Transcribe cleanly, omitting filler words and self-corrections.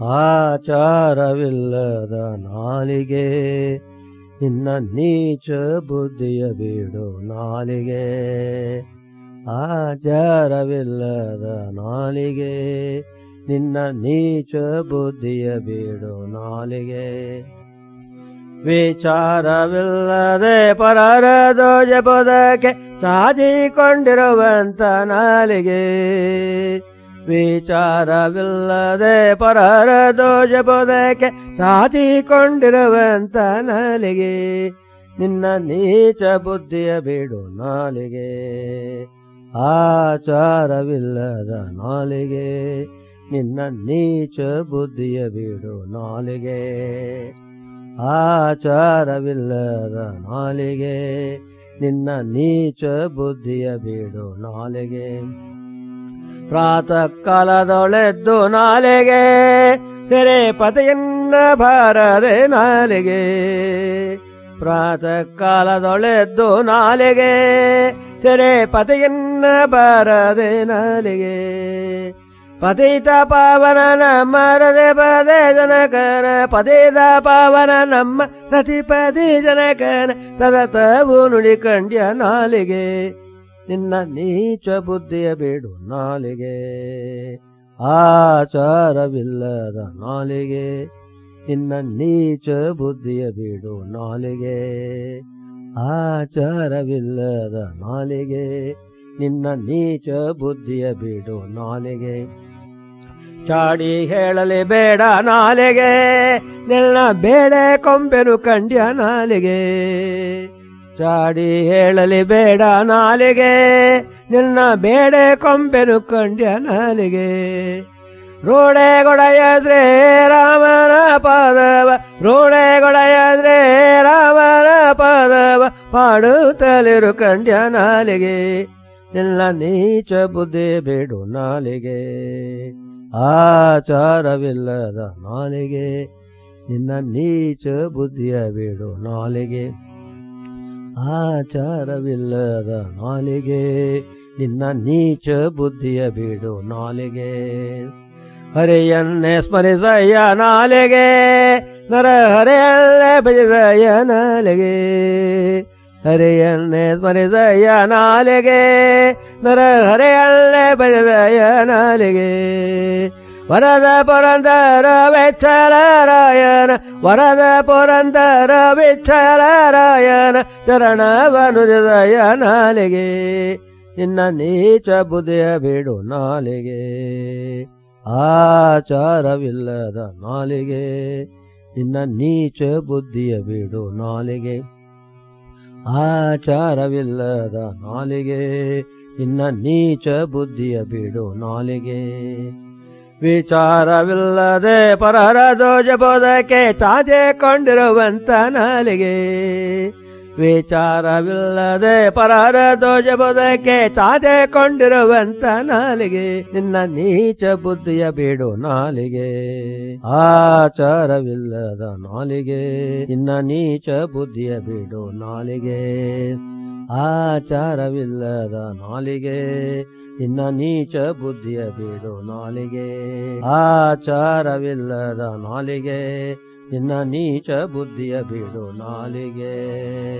ಆಚಾರವಿಲ್ಲದ ನಾಲಿಗೆ ನಿನ್ನ ನೀಚ ಬುದ್ಧಿಯ ಬಿಡು ನಾಲಿಗೆ. ಆಚಾರವಿಲ್ಲದ ನಾಲಿಗೆ ನಿನ್ನ ನೀಚ ಬುದ್ಧಿಯ ಬಿಡು ನಾಲಿಗೆ. ವಿಚಾರವಿಲ್ಲದೆ ಪರರ ದೋಷಬೋಧಕ್ಕೆ ಚಾಚಿಕೊಂಡಿರುವಂತ ನಾಲಿಗೆ. ವಿಚಾರವಿಲ್ಲದೆ ಪರರ ದೋಷಬೋಧಕ್ಕೆ ಚಾಚಿಕೊಂಡಿರುವಂತ ನಾಲಿಗೆ ನಿನ್ನ ನೀಚ ಬುದ್ಧಿಯ ಬಿಡು ನಾಲಿಗೆ. ಆಚಾರವಿಲ್ಲದ ನಾಲಿಗೆ ನಿನ್ನ ನೀಚ ಬುದ್ಧಿಯ ಬಿಡು ನಾಲಿಗೆ. ಆಚಾರವಿಲ್ಲದ ನಾಲಿಗೆ ನಿನ್ನ ನೀಚ ಬುದ್ಧಿಯ ಬಿಡು ನಾಲಿಗೆ. ಪ್ರಾತಃ ಕಾಲದೊಳೆದ್ದು ನಾಲಿಗೆ ಸೆರೆ ಪತೆಯನ್ನ ಬಾರದೆ ನಾಲಿಗೆ. ಪ್ರಾತಃ ಕಾಲದೊಳೆದ್ದು ನಾಲಿಗೆ ಸೆರೆ ಪತೆಯನ್ನ ಬಾರದೆ ನಾಲಿಗೆ. ಪತಿತ ಪಾವನ ನಮ್ಮ ಹೃದಯ ಪದೇ ಜನಕನ ಪತಿತ ಪಾವನ ನಮ್ಮ ಪ್ರತಿಪದಿ ಜನಕನ ಸತತವು ನುಡಿ ಕಂಡ್ಯ ನಾಲಿಗೆ ನಿನ್ನ ನೀಚ ಬುದ್ಧಿಯ ಬಿಡು ನಾಲಿಗೆ. ಆಚಾರವಿಲ್ಲದ ನಾಲಿಗೆ ನಿನ್ನ ನೀಚ ಬುದ್ಧಿಯ ಬಿಡು ನಾಲಿಗೆ. ಆಚಾರವಿಲ್ಲದ ನಾಲಿಗೆ ನಿನ್ನ ನೀಚ ಬುದ್ಧಿಯ ಬಿಡು ನಾಲಿಗೆ. ಚಾಡಿ ಹೇಳಲಿ ಬೇಡ ನಾಲಿಗೆ ನಿನ್ನ ಬೇಡೆ ಕೊಂಬೆನು ಕಂಡ್ಯ ನಾಲಿಗೆ. ಚಾಡಿ ಹೇಳಲಿ ಬೇಡ ನಾಲಿಗೆ ನಿನ್ನ ಬೇಡೆ ಕೊಂಬೆನು ಕಂಡ್ಯ ನಾಲಿಗೆ. ರೂಢೆಗೊಡೆಯ ಶ್ರೀ ರಾಮನ ಪಾದವ ರೂಢೆಗೊಡೆಯ ಶ್ರೀ ರಾಮನ ಪಾದವ ಪಾಡುತ್ತಲಿರು ಕಂಡ್ಯ ನಾಲಿಗೆ ನಿನ್ನ ನೀಚ ಬುದ್ಧಿ ಬಿಡು ನಾಲಿಗೆ. ಆಚಾರವಿಲ್ಲದ ನಾಲಿಗೆ ನಿನ್ನ ನೀಚ ಬುದ್ಧಿಯ ಬಿಡು ನಾಲಿಗೆ. ಆಚಾರವಿಲ್ಲದ ನಾಲಿಗೆ ನಿನ್ನ ನೀಚ ಬುದ್ಧಿಯ ಬಿಡು ನಾಲಿಗೆ. ಹರಿಯನ್ನೇ ಸ್ಮರಿಸಯ್ಯ ನಾಲಿಗೆ ನರ ಹರೆಯಲ್ಲೇ ಭಜಿಸಯ್ಯ ನಾಲಿಗೆ. ಹರಿಯನ್ನೇ ಸ್ಮರಿಸಯ್ಯ ನಾಲಿಗೆ ನರ ಹರೆಯಲ್ಲೇ ಭಜಿಸಯ್ಯ ನಾಲಿಗೆ. ವರದ ಪುರಂದರ ವಿಠ್ಠಲರಾಯನ ವರದ ಪುರಂದರ ವಿಠ್ಠಲರಾಯನ ಚರಣವನುದಿಸಯ್ಯ ನಾಲಿಗೆ ನಿನ್ನ ನೀಚ ಬುದ್ಧಿಯ ಬಿಡು ನಾಲಿಗೆ. ಆಚಾರವಿಲ್ಲದ ನಾಲಿಗೆ ನಿನ್ನ ನೀಚ ಬುದ್ಧಿಯ ಬಿಡು ನಾಲಿಗೆ. ಆಚಾರವಿಲ್ಲದ ನಾಲಿಗೆ ನಿನ್ನ ನೀಚ ಬುದ್ಧಿಯ ಬಿಡು ನಾಲಿಗೆ. ವಿಚಾರವಿಲ್ಲದೆ ಪರರ ದೋಷಬೋಧಕ್ಕೆ ಚಾಚಿಕೊಂಡಿರುವಂತ ನಾಲಿಗೆ. ವಿಚಾರವಿಲ್ಲದೆ ಪರರ ದೋಷಬೋಧಕ್ಕೆ ಚಾಚಿಕೊಂಡಿರುವಂತ ನಾಲಿಗೆ ನಿನ್ನ ನೀಚ ಬುದ್ಧಿಯ ಬಿಡು ನಾಲಿಗೆ. ಆಚಾರವಿಲ್ಲದ ನಾಲಿಗೆ ನಿನ್ನ ನೀಚ ಬುದ್ಧಿಯ ಬಿಡು ನಾಲಿಗೆ. ಆಚಾರವಿಲ್ಲದ ನಾಲಿಗೆ ನಿನ್ನ ನೀಚ ಬುದ್ಧಿಯ ಬಿಡು ನಾಲಿಗೆ. ಆಚಾರವಿಲ್ಲದ ನಾಲಿಗೆ ನಿನ್ನ ನೀಚ ಬುದ್ಧಿಯ ಬಿಡು ನಾಲಿಗೆ.